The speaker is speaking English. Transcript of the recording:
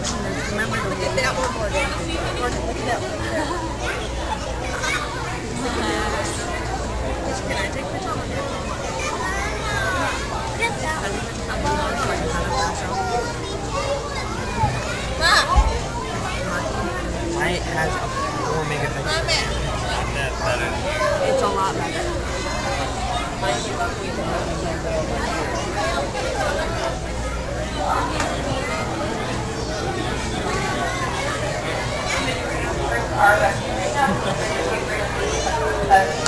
Remember to look at that one, Morgan. Morgan, look at that one. Can I take pictures of it? Mine has a 4 megapixels. Not that better. It's a lot better. Our